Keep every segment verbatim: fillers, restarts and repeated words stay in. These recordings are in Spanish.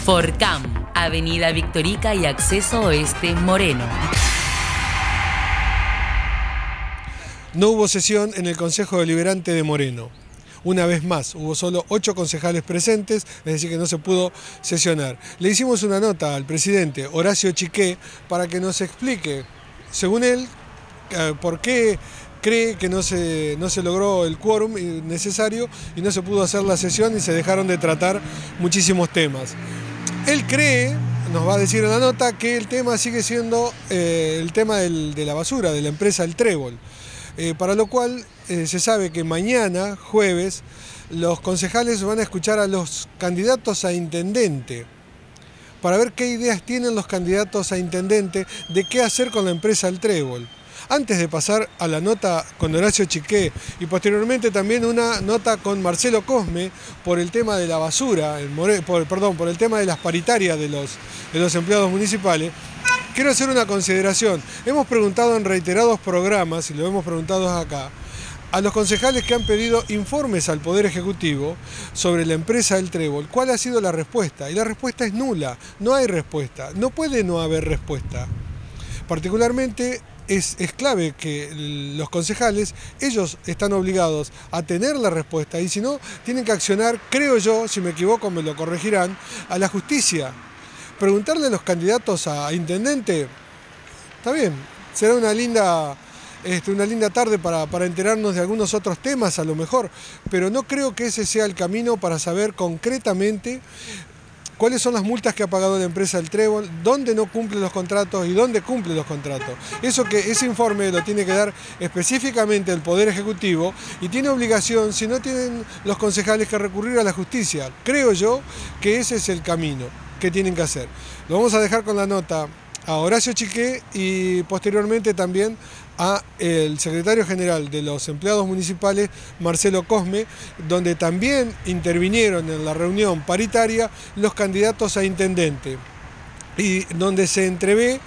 Forcam, Avenida Victorica y Acceso Oeste, Moreno. No hubo sesión en el Consejo Deliberante de Moreno. Una vez más, hubo solo ocho concejales presentes, es decir que no se pudo sesionar. Le hicimos una nota al presidente Horacio Chiqué para que nos explique, según él, por qué cree que no se, no se logró el quórum necesario y no se pudo hacer la sesión y se dejaron de tratar muchísimos temas. Él cree, nos va a decir en la nota, que el tema sigue siendo eh, el tema del, de la basura, de la empresa El Trébol. Eh, para lo cual eh, se sabe que mañana, jueves, los concejales van a escuchar a los candidatos a intendente para ver qué ideas tienen los candidatos a intendente de qué hacer con la empresa El Trébol. Antes de pasar a la nota con Horacio Chiqué y posteriormente también una nota con Marcelo Cosme por el tema de la basura, el more, por, perdón, por el tema de las paritarias de los, de los empleados municipales, quiero hacer una consideración. Hemos preguntado en reiterados programas, y lo hemos preguntado acá, a los concejales que han pedido informes al Poder Ejecutivo sobre la empresa El Trébol, ¿cuál ha sido la respuesta? Y la respuesta es nula, no hay respuesta, no puede no haber respuesta. Particularmente es, es clave que los concejales, ellos están obligados a tener la respuesta y si no, tienen que accionar, creo yo, si me equivoco me lo corregirán, a la justicia. Preguntarle a los candidatos a intendente, está bien, será una linda, este, una linda tarde para, para enterarnos de algunos otros temas a lo mejor, pero no creo que ese sea el camino para saber concretamente cuáles son las multas que ha pagado la empresa El Trébol, dónde no cumple los contratos y dónde cumple los contratos. Eso que, ese informe lo tiene que dar específicamente el Poder Ejecutivo y tiene obligación, si no tienen los concejales, que recurrir a la justicia. Creo yo que ese es el camino que tienen que hacer. Lo vamos a dejar con la nota a Horacio Chiqué y posteriormente también a el secretario general de los empleados municipales, Marcelo Cosme, donde también intervinieron en la reunión paritaria los candidatos a intendente y donde se entrevé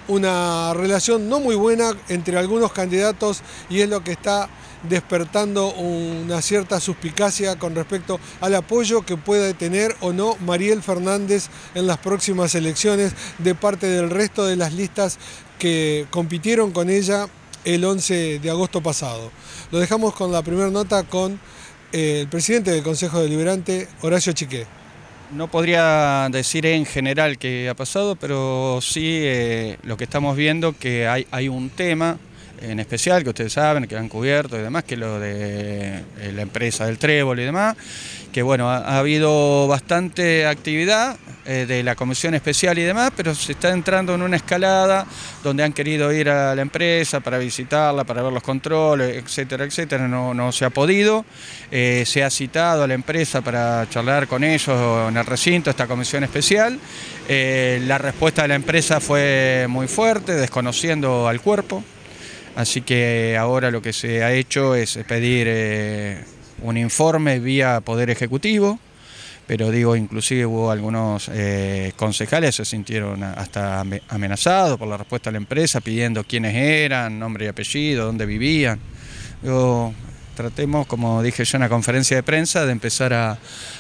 una relación no muy buena entre algunos candidatos y es lo que está despertando una cierta suspicacia con respecto al apoyo que pueda tener o no Mariel Fernández en las próximas elecciones de parte del resto de las listas que compitieron con ella el once de agosto pasado. Lo dejamos con la primera nota con el presidente del Consejo Deliberante, Horacio Chiqué. No podría decir en general qué ha pasado, pero sí eh, lo que estamos viendo que hay, hay un tema en especial que ustedes saben, que han cubierto y demás, que es lo de eh, la empresa del Trébol y demás, que bueno, ha, ha habido bastante actividad eh, de la comisión especial y demás, pero se está entrando en una escalada donde han querido ir a la empresa para visitarla, para ver los controles, etcétera, etcétera, no, no se ha podido. Eh, se ha citado a la empresa para charlar con ellos en el recinto, esta comisión especial. Eh, la respuesta de la empresa fue muy fuerte, desconociendo al cuerpo. Así que ahora lo que se ha hecho es pedir eh, un informe vía Poder Ejecutivo, pero digo, inclusive hubo algunos eh, concejales que se sintieron hasta amenazados por la respuesta de la empresa, pidiendo quiénes eran, nombre y apellido, dónde vivían. Digo, tratemos, como dije yo en la conferencia de prensa, de empezar a,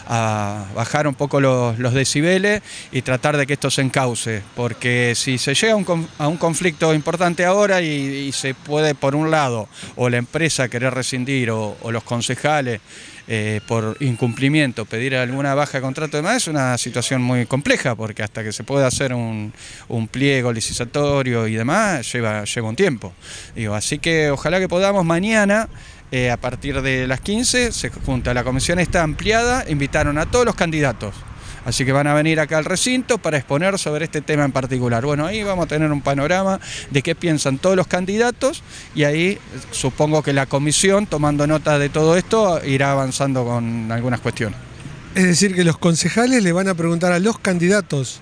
a bajar un poco los, los decibeles y tratar de que esto se encauce, porque si se llega a un, a un conflicto importante ahora y, y se puede, por un lado, o la empresa querer rescindir o, o los concejales eh, por incumplimiento pedir alguna baja de contrato y demás, es una situación muy compleja, porque hasta que se pueda hacer un, un pliego licitatorio y demás, lleva, lleva un tiempo. Digo, así que ojalá que podamos mañana, Eh, a partir de las quince, se junta la comisión esta ampliada, invitaron a todos los candidatos, así que van a venir acá al recinto para exponer sobre este tema en particular. Bueno, ahí vamos a tener un panorama de qué piensan todos los candidatos y ahí supongo que la comisión, tomando nota de todo esto, irá avanzando con algunas cuestiones. Es decir, que los concejales le van a preguntar a los candidatos.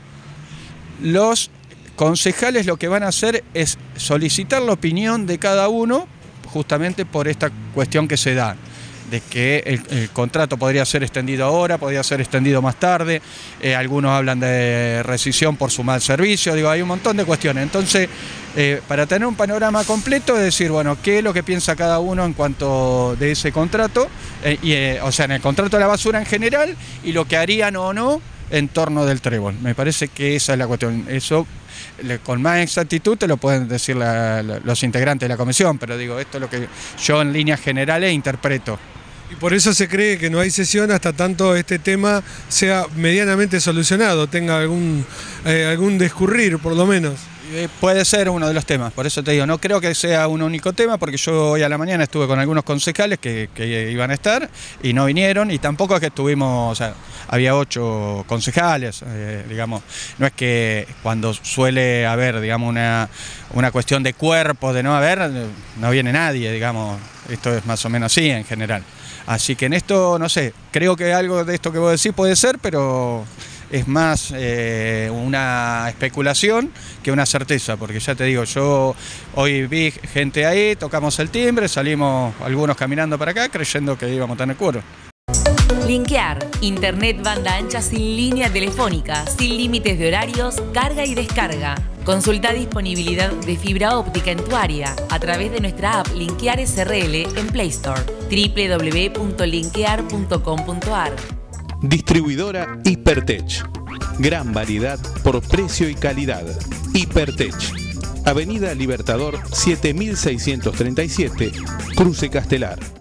Los concejales lo que van a hacer es solicitar la opinión de cada uno, justamente por esta cuestión que se da, de que el, el contrato podría ser extendido ahora, podría ser extendido más tarde, eh, algunos hablan de rescisión por su mal servicio, digo, hay un montón de cuestiones. Entonces, eh, para tener un panorama completo, es decir, bueno, qué es lo que piensa cada uno en cuanto de ese contrato, eh, y, eh, o sea, en el contrato de la basura en general, y lo que harían o no en torno del trébol. Me parece que esa es la cuestión. Eso le, con más exactitud te lo pueden decir la, la, los integrantes de la comisión, pero digo, esto es lo que yo en líneas generales interpreto. Y por eso se cree que no hay sesión hasta tanto este tema sea medianamente solucionado, tenga algún, eh, algún discurrir por lo menos. Eh, puede ser uno de los temas, por eso te digo, no creo que sea un único tema, porque yo hoy a la mañana estuve con algunos concejales que, que iban a estar y no vinieron, y tampoco es que estuvimos, o sea, había ocho concejales, eh, digamos, no es que cuando suele haber, digamos, una, una cuestión de cuerpo, de no haber, no viene nadie, digamos, esto es más o menos así en general. Así que en esto, no sé, creo que algo de esto que vos decís puede ser, pero es más eh, una especulación que una certeza, porque ya te digo, yo hoy vi gente ahí, tocamos el timbre, salimos algunos caminando para acá creyendo que íbamos a tener cuero. Linkear, internet banda ancha sin línea telefónica, sin límites de horarios, carga y descarga. Consulta disponibilidad de fibra óptica en tu área a través de nuestra app Linkear S R L en Play Store, doble u doble u doble u punto linkear punto com punto a r. Distribuidora Hipertech. Gran variedad por precio y calidad. Hipertech. Avenida Libertador siete mil seiscientos treinta y siete, Cruce Castelar.